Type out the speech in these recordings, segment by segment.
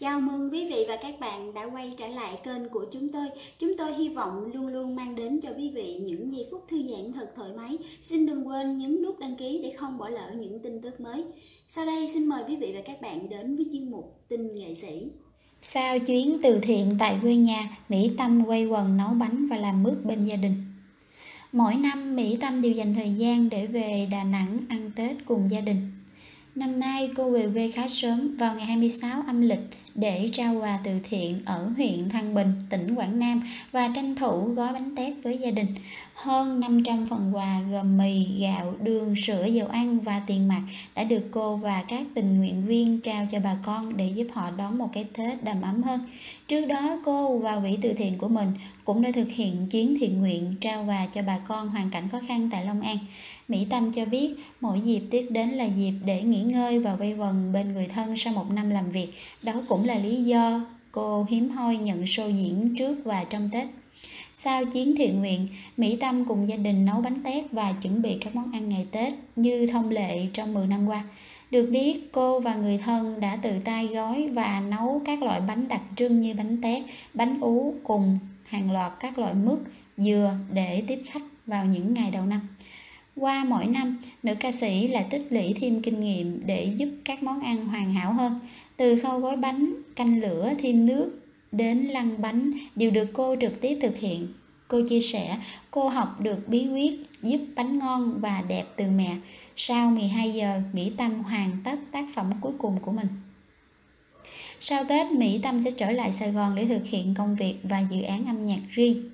Chào mừng quý vị và các bạn đã quay trở lại kênh của chúng tôi. Chúng tôi hy vọng luôn luôn mang đến cho quý vị những giây phút thư giãn thật thoải mái. Xin đừng quên nhấn nút đăng ký để không bỏ lỡ những tin tức mới. Sau đây xin mời quý vị và các bạn đến với chuyên mục Tin nghệ sĩ. Sau chuyến từ thiện tại quê nhà, Mỹ Tâm quay quần nấu bánh và làm mứt bên gia đình. Mỗi năm, Mỹ Tâm đều dành thời gian để về Đà Nẵng ăn Tết cùng gia đình. Năm nay, cô về quê khá sớm vào ngày 26 âm lịch để trao quà từ thiện ở huyện Thăng Bình, tỉnh Quảng Nam và tranh thủ gói bánh tét với gia đình. Hơn 500 phần quà gồm mì, gạo, đường, sữa, dầu ăn và tiền mặt đã được cô và các tình nguyện viên trao cho bà con để giúp họ đón một cái Tết đầm ấm hơn. Trước đó, cô và quỹ từ thiện của mình cũng đã thực hiện chuyến thiện nguyện trao quà cho bà con hoàn cảnh khó khăn tại Long An. Mỹ Tâm cho biết mỗi dịp Tết đến là dịp để nghỉ ngơi và quây quần bên người thân sau một năm làm việc. Đó cũng là lý do cô hiếm hoi nhận show diễn trước và trong Tết. Sau chuyến thiện nguyện, Mỹ Tâm cùng gia đình nấu bánh tét và chuẩn bị các món ăn ngày Tết như thông lệ trong 10 năm qua. Được biết, cô và người thân đã tự tay gói và nấu các loại bánh đặc trưng như bánh tét, bánh ú cùng hàng loạt các loại mứt, dừa để tiếp khách vào những ngày đầu năm. Qua mỗi năm, nữ ca sĩ lại tích lũy thêm kinh nghiệm để giúp các món ăn hoàn hảo hơn. Từ khâu gói bánh, canh lửa, thêm nước đến lăn bánh đều được cô trực tiếp thực hiện. Cô chia sẻ, cô học được bí quyết giúp bánh ngon và đẹp từ mẹ. Sau 12 giờ, Mỹ Tâm hoàn tất tác phẩm cuối cùng của mình. Sau Tết, Mỹ Tâm sẽ trở lại Sài Gòn để thực hiện công việc và dự án âm nhạc riêng.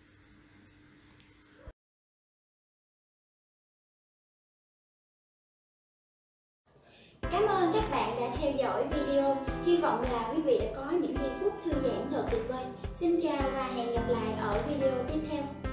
Cảm ơn các bạn đã theo dõi video. Hy vọng là quý vị đã có những giây phút thư giãn thật tuyệt vời. Xin chào và hẹn gặp lại ở video tiếp theo.